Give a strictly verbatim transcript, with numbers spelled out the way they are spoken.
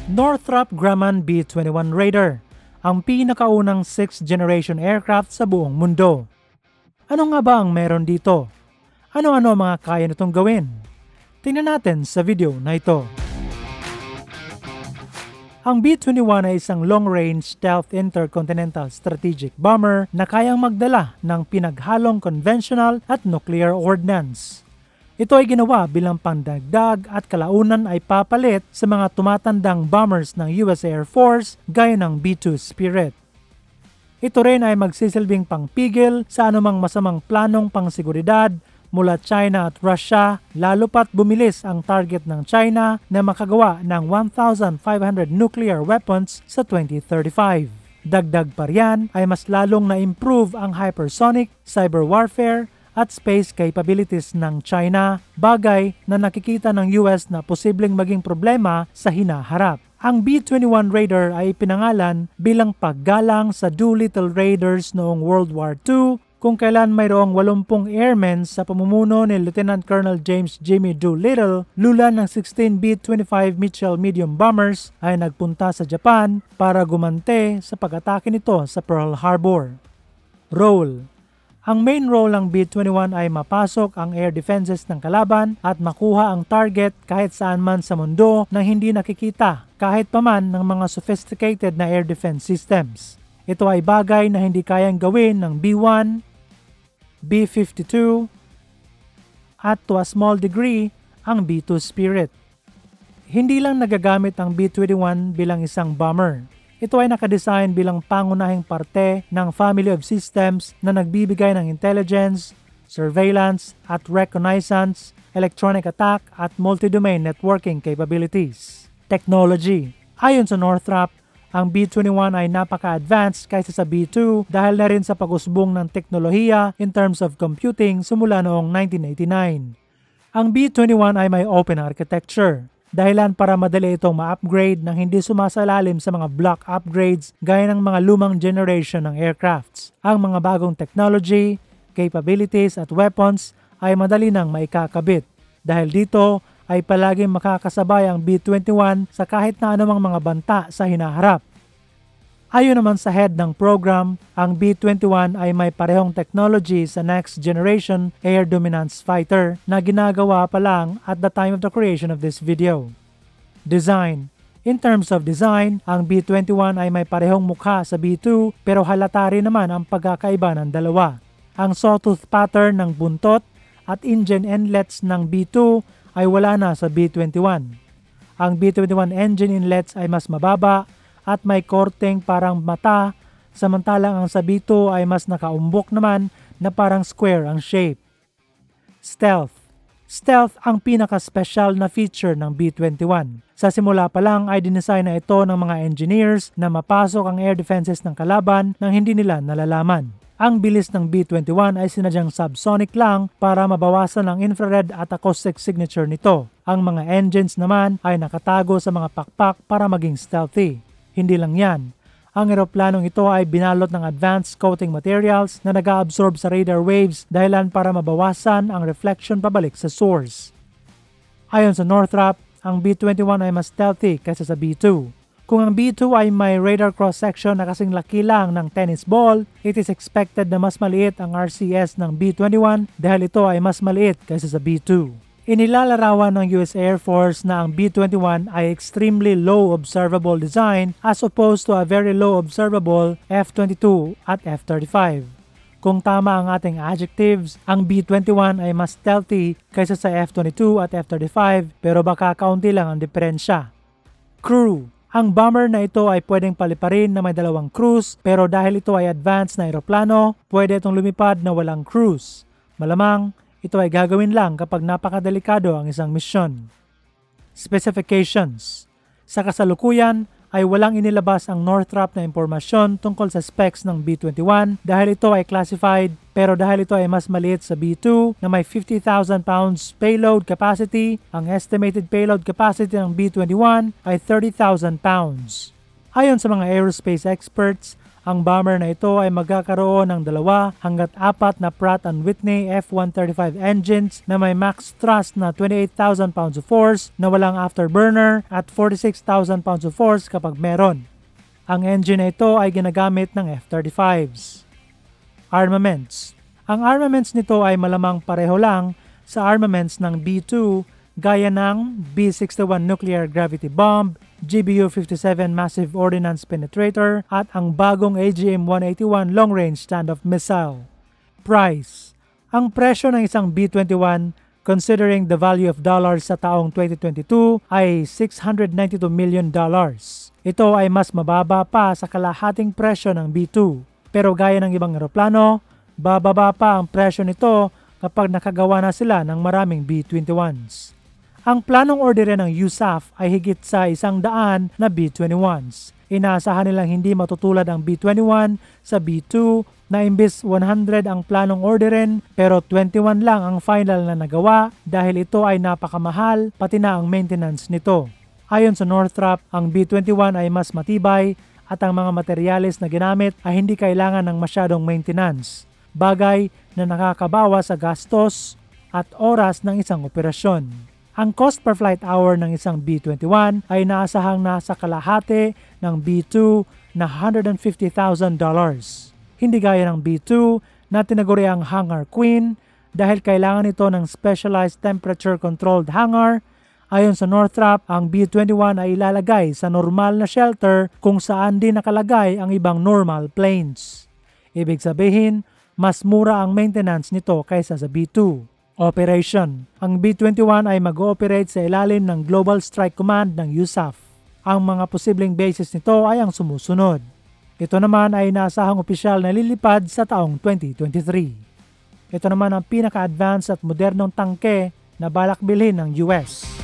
Northrop Grumman B twenty-one Raider, ang pinakaunang sixth generation aircraft sa buong mundo. Ano nga ba ang meron dito? Ano-ano ang mga kaya nitong gawin? Tingnan natin sa video na ito. Ang B twenty-one ay isang long-range stealth intercontinental strategic bomber na kayang magdala ng pinaghalong conventional at nuclear ordnance. Ito ay ginawa bilang pandagdag at kalaunan ay papalit sa mga tumatandang bombers ng U S Air Force gaya ng B two Spirit. Ito rin ay magsisilbing pangpigil sa anumang masamang planong pangseguridad mula China at Russia, lalo pat bumilis ang target ng China na makagawa ng one thousand five hundred nuclear weapons sa twenty thirty-five. Dagdag pa riyan ay mas lalong na-improve ang hypersonic, cyber warfare, at space capabilities ng China, bagay na nakikita ng U S na posibleng maging problema sa hinaharap. Ang B twenty-one Raider ay pinangalan bilang paggalang sa Doolittle Raiders noong World War Two, kung kailan mayroong eighty airmen sa pamumuno ni Lieutenant Colonel James Jimmy Doolittle, lula ng sixteen B twenty-five Mitchell medium bombers ay nagpunta sa Japan para gumante sa pag-atake nito sa Pearl Harbor. Role. Ang main role ng B twenty-one ay mapasok ang air defenses ng kalaban at makuha ang target kahit saan man sa mundo nang hindi nakikita kahit paman ng mga sophisticated na air defense systems. Ito ay bagay na hindi kayang gawin ng B one, B fifty-two, at to a small degree ang B two Spirit. Hindi lang nagagamit ang B twenty-one bilang isang bomber. Ito ay nakadesign bilang pangunahing parte ng family of systems na nagbibigay ng intelligence, surveillance at reconnaissance, electronic attack at multi-domain networking capabilities. Technology. Ayon sa Northrop, ang B twenty-one ay napaka-advanced kaysa sa B two dahil na rin sa pag-usbong ng teknolohiya in terms of computing simula noong nineteen eighty-nine. Ang B twenty-one ay may open architecture, dahilan para madali itong ma-upgrade nang hindi sumasalalim sa mga block upgrades gaya ng mga lumang generation ng aircrafts. Ang mga bagong technology, capabilities at weapons ay madali nang maikakabit. Dahil dito ay palaging makakasabay ang B twenty-one sa kahit na anumang mga banta sa hinaharap. Ayon naman sa head ng program, ang B twenty-one ay may parehong technology sa next generation air dominance fighter na ginagawa pa lang at the time of the creation of this video. Design. In terms of design, ang B twenty-one ay may parehong mukha sa B two pero halata rin naman ang pagkakaiba ng dalawa. Ang sawtooth pattern ng buntot at engine inlets ng B two ay wala na sa B twenty-one. Ang B twenty-one engine inlets ay mas mababa at may korteng parang mata, samantalang ang sa B two ay mas nakaumbok naman na parang square ang shape. Stealth. Stealth ang pinaka-special na feature ng B twenty-one. Sa simula pa lang ay dinesign na ito ng mga engineers na mapasok ang air defenses ng kalaban nang hindi nila nalalaman. Ang bilis ng B twenty-one ay sinadyang subsonic lang para mabawasan ang infrared at acoustic signature nito. Ang mga engines naman ay nakatago sa mga pakpak para maging stealthy. Hindi lang yan. Ang eroplanong ito ay binalot ng advanced coating materials na nag-absorb sa radar waves dahilan para mabawasan ang reflection pabalik sa source. Ayon sa Northrop, ang B twenty-one ay mas stealthy kaysa sa B two. Kung ang B two ay may radar cross-section na kasing laki lang ng tennis ball, it is expected na mas maliit ang R C S ng B twenty-one dahil ito ay mas maliit kaysa sa B two. Inilalarawan ng U S Air Force na ang B twenty-one ay extremely low observable design as opposed to a very low observable F twenty-two at F thirty-five. Kung tama ang ating adjectives, ang B twenty-one ay mas stealthy kaysa sa F twenty-two at F thirty-five pero baka kaunti lang ang diferensya. Crew. Ang bomber na ito ay pwedeng paliparin na may dalawang crews pero dahil ito ay advanced na eroplano, pwede itong lumipad na walang crews. Malamang, ito ay gagawin lang kapag napakadelikado ang isang misyon. Specifications. Sa kasalukuyan ay walang inilabas ang Northrop na impormasyon tungkol sa specs ng B twenty-one dahil ito ay classified pero dahil ito ay mas maliit sa B two na may fifty thousand pounds payload capacity, ang estimated payload capacity ng B twenty-one ay thirty thousand pounds. Ayon sa mga aerospace experts, Ang bomber na ito ay magkakaroon ng dalawa hanggat apat na Pratt and Whitney F one thirty-five engines na may max thrust na twenty-eight thousand pounds of force na walang afterburner at forty-six thousand pounds of force kapag meron. Ang engine na ito ay ginagamit ng F thirty-fives. Armaments. Ang armaments nito ay malamang pareho lang sa armaments ng B two gaya ng B sixty-one Nuclear Gravity Bomb, G B U fifty-seven Massive Ordnance Penetrator at ang bagong A G M one eighty-one Long Range Standoff Missile. Price. Ang presyo ng isang B twenty-one considering the value of dollars sa taong twenty twenty-two ay six hundred ninety-two million dollars. Ito ay mas mababa pa sa kalahating presyo ng B two. Pero gaya ng ibang eroplano, bababa pa ang presyo nito kapag nakagawa na sila ng maraming B twenty-ones. Ang planong orderin ng U S A F ay higit sa isang daan na B twenty-ones. Inaasahan nilang hindi matutulad ang B twenty-one sa B two na imbis one hundred ang planong orderin pero twenty-one lang ang final na nagawa dahil ito ay napakamahal pati na ang maintenance nito. Ayon sa Northrop, ang B twenty-one ay mas matibay at ang mga materyales na ginamit ay hindi kailangan ng masyadong maintenance, bagay na nakakabawa sa gastos at oras ng isang operasyon. Ang cost per flight hour ng isang B twenty-one ay naasahang nasa kalahati ng B two na one hundred fifty thousand dollars. Hindi gaya ng B two na tinaguriang hangar queen dahil kailangan ito ng specialized temperature-controlled hangar. Ayon sa Northrop, ang B twenty-one ay ilalagay sa normal na shelter kung saan din nakalagay ang ibang normal planes. Ibig sabihin, mas mura ang maintenance nito kaysa sa B two. Operation. Ang B twenty-one ay mag-ooperate sa ilalim ng Global Strike Command ng U S A F. Ang mga posibleng bases nito ay ang sumusunod. Ito naman ay inaasahang opisyal na lilipad sa taong twenty twenty-three. Ito naman ang pinaka-advanced at modernong tangke na balak bilhin ng U S